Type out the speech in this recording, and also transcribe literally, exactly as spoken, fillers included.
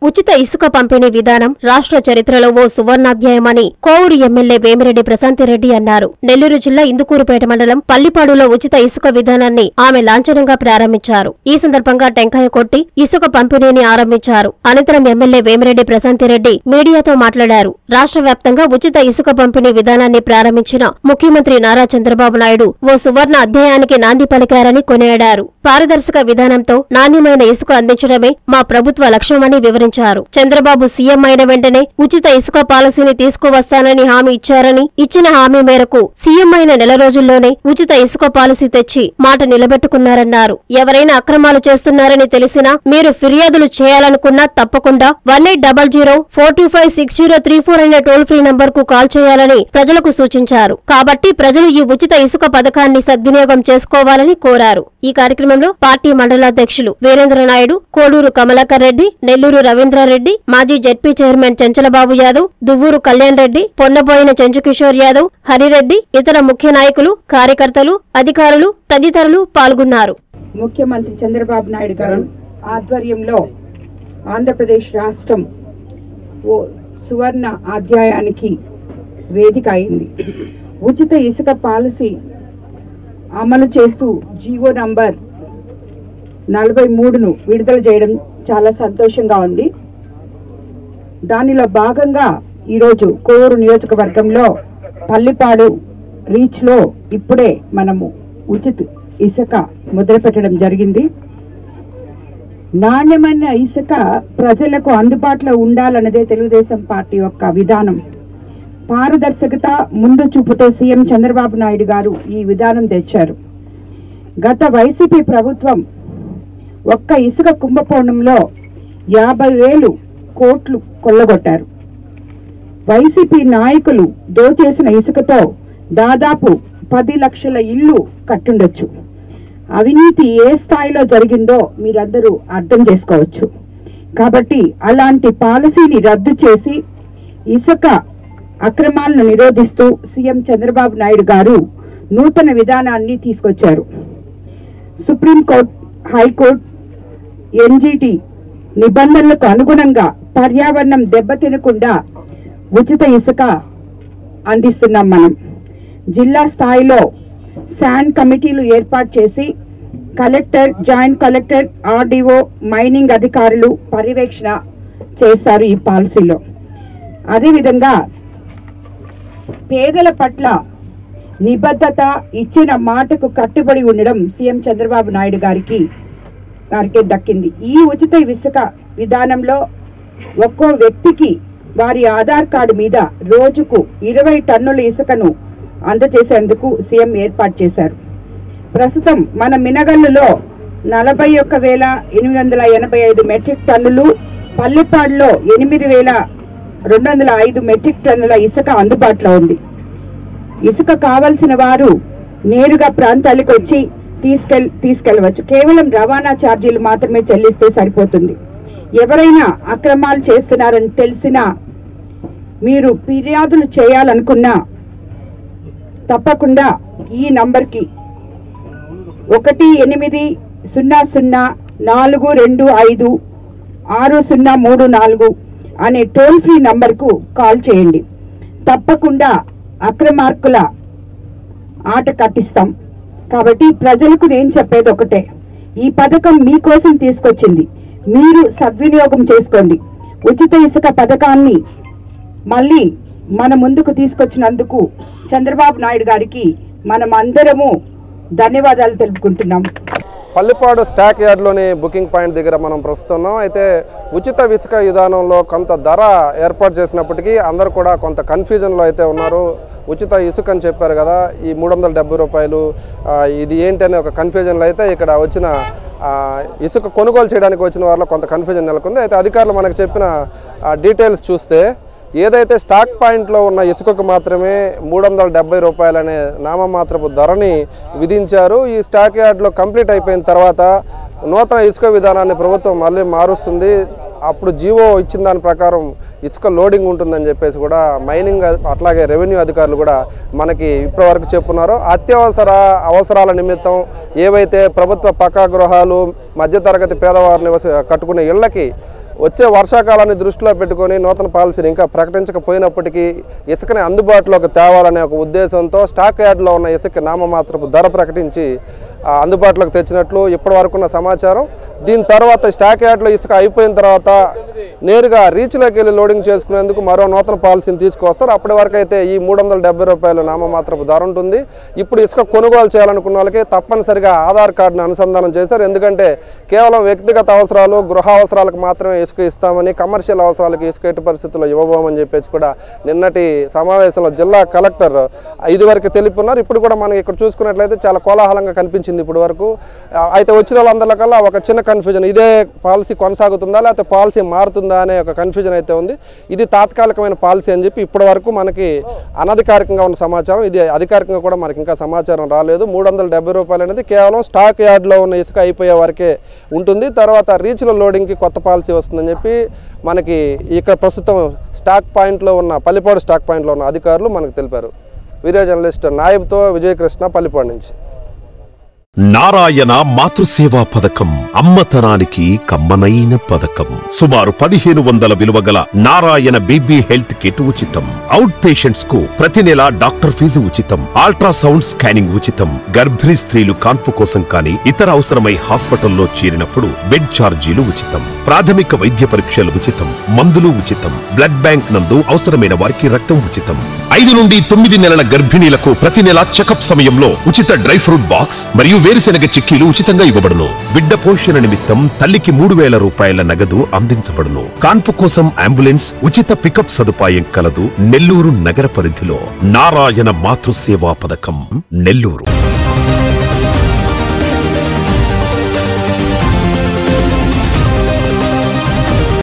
ఉచిత ఇసుక పంపిణీ విధానం రాష్ట్ర చరిత్రలో ఓ సువర్ణాధ్యాయమని కోవూరు ఎమ్మెల్యే వేమిరెడ్డి ప్రశాంతిరెడ్డి అన్నారు. నెల్లూరు జిల్లా ఇందుకూరుపేట మండలం పల్లిపాడులో ఉచిత ఇసుక విధానాన్ని ఆమె లాంఛనంగా ప్రారంభించారు. ఈ సందర్భంగా టెంకాయ కొట్టి ఇసుక పంపిణీని ఆరంభించారు. అనంతరం ఎమ్మెల్యే వేమిరెడ్డి ప్రశాంతిరెడ్డి మీడియాతో మాట్లాడారు. రాష్ట్ర వ్యాప్తంగా ఉచిత ఇసుక పంపిణీ విధానాన్ని ప్రారంభించిన ముఖ్యమంత్రి నారా చంద్రబాబు నాయుడు ఓ సువర్ణ అధ్యాయానికి నాంది పలికారని కొనియాడారు. పారదర్శక విధానంతో నాణ్యమైన ఇసుక అందించడమే మా ప్రభుత్వ లక్ష్యమని వివరించారు. చంద్రబాబు సీఎం అయిన వెంటనే ఉచిత ఇసుక పాలసీని తీసుకువస్తానని హామీ ఇచ్చారని, ఇచ్చిన హామీ మేరకు సీఎం అయిన నెల రోజుల్లోనే ఉచిత ఇసుక పాలసీ తెచ్చి మాట నిలబెట్టుకున్నారన్నారు. ఎవరైనా అక్రమాలు చేస్తున్నారని తెలిసినా మీరు ఫిర్యాదులు చేయాలనుకున్నా తప్పకుండా one eight double zero four two five six zero three four అనే టోల్ ఫ్రీ నంబర్ కు కాల్ చేయాలని ప్రజలకు సూచించారు. కాబట్టి ప్రజలు ఈ ఉచిత ఇసుక పథకాన్ని సద్వినియోగం చేసుకోవాలని కోరారు. ఈ కార్యక్రమంలో పార్టీ మండలాధ్యక్షులు వీరేంద్ర నాయుడు, కోడూరు కమలాకర్ రెడ్డి, నెల్లూరు రవీంద్రారెడ్డి, మాజీ జెడ్పీ చైర్మన్ చెంచలబాబు యాదవ్, దువ్వూరు కళ్యాణ్ రెడ్డి, పొన్నబోయిన చెంచుకిషోర్ యాదవ్, హరిరెడ్డి, ఇతర ముఖ్య నాయకులు, కార్యకర్తలు, అధికారులు తదితరులు పాల్గొన్నారు. ముఖ్యమంత్రి చంద్రబాబు నాయుడు గారు ఆధ్వర్యంలో ఆంధ్రప్రదేశ్ రాష్ట్రం ఓ సువర్ణ అధ్యాయానికి వేదిక అయింది. ఉచిత ఇసుక పాలసీ అమలు చేస్తూ జీవో నంబర్ నలభై మూడును విడుదల చేయడం చాలా సంతోషంగా ఉంది. దానిలో భాగంగా ఈరోజు కోవూరు నియోజకవర్గంలో పల్లిపాడు రీచ్లో ఇప్పుడే మనము ఉచిత ఇసుక మొదలుపెట్టడం జరిగింది. నాణ్యమైన ఇసుక ప్రజలకు అందుబాటులో ఉండాలన్నదే తెలుగుదేశం పార్టీ యొక్క విధానం. పారదర్శకత ముందు చూపుతో సీఎం చంద్రబాబు నాయుడు గారు ఈ విధానం తెచ్చారు. గత వైసీపీ ప్రభుత్వం ఒక్క ఇసుక కుంభకోణంలో యాభై వేలు కోట్లు కొల్లగొట్టారు. వైసీపీ నాయకులు దోచేసిన ఇసుకతో దాదాపు పది లక్షల ఇల్లు కట్టుండొచ్చు. అవినీతి ఏ స్థాయిలో జరిగిందో మీరందరూ అర్థం చేసుకోవచ్చు. కాబట్టి అలాంటి పాలసీని రద్దు చేసి ఇసుక అక్రమాలను నిరోధిస్తూ సీఎం చంద్రబాబు నాయుడు గారు నూతన విధానాన్ని తీసుకొచ్చారు. సుప్రీంకోర్టు, హైకోర్టు, ఎన్జీటీ నిబంధనలకు అనుగుణంగా పర్యావరణం దెబ్బతినకుండా ఉచిత ఇసుక అందిస్తున్నాం. మనం జిల్లా స్థాయిలో శాండ్ కమిటీలు ఏర్పాటు చేసి collector, joint collector, RDO, mining అధికారులు పర్యవేక్షణ చేస్తారు ఈ పాలసీలో. అదేవిధంగా పేదల పట్ల నిబద్ధత, ఇచ్చిన మాటకు కట్టుబడి ఉండడం సీఎం చంద్రబాబు నాయుడు గారికి గారికి దక్కింది. ఈ ఉచిత ఇసుక విధానంలో ఒక్కో వ్యక్తికి వారి ఆధార్ కార్డు మీద రోజుకు ఇరవై టన్నుల ఇసుకను అందజేసేందుకు సీఎం ఏర్పాటు చేశారు. ప్రస్తుతం మన మినగల్లులో నలభై ఒక్క వేల ఎనిమిది వందల ఎనభై ఐదు మెట్రిక్ టన్నులు, పల్లెపాడులో ఎనిమిది వేల రెండు వందల ఐదు మెట్రిక్ టన్నుల ఇసుక అందుబాటులో ఉంది. ఇసుక కావలసిన వారు నేరుగా ప్రాంతాలకు వచ్చి తీసుకెళ్ తీసుకెళ్లవచ్చు. కేవలం రవాణా ఛార్జీలు మాత్రమే చెల్లిస్తే సరిపోతుంది. ఎవరైనా అక్రమాలు చేస్తున్నారని తెలిసినా మీరు ఫిర్యాదులు చేయాలనుకున్నా తప్పకుండా ఈ నంబర్కి ఒకటి ఎనిమిది సున్నా సున్నా నాలుగు రెండు ఐదు ఆరు సున్నా మూడు నాలుగు అనే టోల్ ఫ్రీ నంబర్కు కాల్ చేయండి. తప్పకుండా అక్రమార్కుల ఆట కట్టిస్తాం. కాబట్టి ప్రజలకు నేను చెప్పేది ఒకటే, ఈ పథకం మీకోసం తీసుకొచ్చింది, మీరు సద్వినియోగం చేసుకోండి. ఉచిత ఇసుక పథకాన్ని మళ్ళీ మన ముందుకు తీసుకొచ్చినందుకు చంద్రబాబు నాయుడు గారికి మనం అందరము ధన్యవాదాలు తెలుపుకుంటున్నాం. పల్లిపాడు స్టాక్ యార్డ్లోని బుకింగ్ పాయింట్ దగ్గర మనం ప్రస్తుతం. అయితే ఉచిత ఇసుక విధానంలో కొంత ధర ఏర్పాటు చేసినప్పటికీ అందరూ కూడా కొంత కన్ఫ్యూజన్లో అయితే ఉన్నారు. ఉచిత ఇసుక అని చెప్పారు కదా, ఈ మూడు వందల డెబ్బై రూపాయలు ఇది ఏంటి అనే ఒక కన్ఫ్యూజన్లో అయితే ఇక్కడ వచ్చిన ఇసుక కొనుగోలు చేయడానికి వచ్చిన వారిలో కొంత కన్ఫ్యూజన్ నెలకొంది. అయితే అధికారులు మనకు చెప్పిన డీటెయిల్స్ చూస్తే ఏదైతే స్టాక్ పాయింట్లో ఉన్న ఇసుకకు మాత్రమే మూడు వందల డెబ్బై రూపాయలనే నామమాత్రపు ధరని విధించారు. ఈ స్టాక్ యార్డ్లో కంప్లీట్ అయిపోయిన తర్వాత నూతన ఇసుక విధానాన్ని ప్రభుత్వం మళ్ళీ మారుస్తుంది. అప్పుడు జీవో ఇచ్చిన దాని ప్రకారం ఇసుక లోడింగ్ ఉంటుందని చెప్పేసి కూడా మైనింగ్ అట్లాగే రెవెన్యూ అధికారులు కూడా మనకి ఇప్పటివరకు చెప్పున్నారు. అత్యవసర అవసరాల నిమిత్తం ఏవైతే ప్రభుత్వ పక్కా గృహాలు, మధ్యతరగతి పేదవారు నివస కట్టుకునే ఇళ్లకి వచ్చే వర్షాకాలాన్ని దృష్టిలో పెట్టుకొని నూతన పాలసీని ఇంకా ప్రకటించకపోయినప్పటికీ ఇసుకని అందుబాటులోకి తేవాలనే ఒక ఉద్దేశంతో స్టాక్ యార్డ్లో ఉన్న ఇసుక నామమాత్రపు ధర ప్రకటించి అందుబాటులోకి తెచ్చినట్లు ఇప్పటి వరకున్న సమాచారం. దీని తర్వాత స్టాక్ యార్డ్లో ఇసుక అయిపోయిన తర్వాత నేరుగా రీచ్లోకి వెళ్ళి లోడింగ్ చేసుకునేందుకు మరో నూతన పాలసీని తీసుకొస్తారు. అప్పటి వరకు అయితే ఈ మూడు వందల డెబ్బై రూపాయలు నామమాత్రపు ధర ఉంటుంది. ఇప్పుడు ఇసుక కొనుగోలు చేయాలనుకున్న వాళ్ళకి తప్పనిసరిగా ఆధార్ కార్డును అనుసంధానం చేశారు. ఎందుకంటే కేవలం వ్యక్తిగత అవసరాలు, గృహ అవసరాలకు మాత్రమే ఇసుక ఇస్తామని, కమర్షియల్ అవసరాలకు ఇసుక ఎట్టి పరిస్థితుల్లో ఇవ్వబోమని చెప్పేసి కూడా నిన్నటి సమావేశంలో జిల్లా కలెక్టర్ ఇదివరకు తెలుపున్నారు. ఇప్పుడు కూడా మనం ఇక్కడ చూసుకున్నట్లయితే చాలా కోలాహలంగా కనిపించింది ఇప్పటి వరకు. అయితే వచ్చిన వాళ్ళందరికల్లా ఒక చిన్న కన్ఫ్యూజన్, ఇదే పాలసీ కొనసాగుతుందా లేకపోతే పాలసీ మారుతుందా అనే ఒక కన్ఫ్యూజన్ అయితే ఉంది. ఇది తాత్కాలికమైన పాలసీ అని చెప్పి ఇప్పటి వరకు మనకి అనధికారికంగా ఉన్న సమాచారం. ఇది అధికారికంగా కూడా మనకి ఇంకా సమాచారం రాలేదు. మూడు వందల డెబ్బై రూపాయలు అనేది కేవలం స్టాక్ యార్డ్లో ఉన్న ఇసుక అయిపోయే వరకే ఉంటుంది. తర్వాత రీచ్ల లోడింగ్కి కొత్త పాలసీ వస్తుందని చెప్పి మనకి ఇక్కడ ప్రస్తుతం స్టాక్ పాయింట్లో ఉన్న పల్లిపాడు స్టాక్ పాయింట్లో ఉన్న అధికారులు మనకు తెలిపారు. వీడియో జర్నలిస్ట్ నాయబ్తో విజయకృష్ణ, పల్లిపాడు నుంచి. నారాయణ మాతృసేవా పథకం అమ్మతనానికి కమ్మనైన పథకం. సుమారు పదిహేను వందల విలువ గల నారాయణ బీబీ హెల్త్ కిట్ ఉచితం. అవుట్ పేషెంట్స్ కు ప్రతి నెల డాక్టర్ ఫీజు ఉచితం. అల్ట్రాసౌండ్ స్కానింగ్ ఉచితం. గర్భిణీ స్త్రీలు కాన్పు కోసం కానీ ఇతర అవసరమై హాస్పిటల్లో చేరినప్పుడు బెడ్ ఛార్జీలు ఉచితం. ప్రాథమిక వైద్య పరీక్షలు ఉచితం. మందులు ఉచితం. బ్లడ్ బ్యాంక్ నందు అవసరమైన వారికి రక్తం ఉచితం. ఐదు నుండి తొమ్మిది నెలల గర్భిణీలకు ప్రతి నెల చెకప్ సమయంలో ఉచిత డ్రై ఫ్రూట్ బాక్స్ మరియు వేరుశెనగ చిక్కీలు ఉచితంగా ఇవ్వబడును. బిడ్డ పోషణ నిమిత్తం తల్లికి మూడు వేల రూపాయల నగదు అందించబడును. కాన్పు కోసం అంబులెన్స్, ఉచిత పికప్ సదుపాయం కలదు. నెల్లూరు నగర పరిధిలో నారాయణ మాతృసేవా పథకం, నెల్లూరు.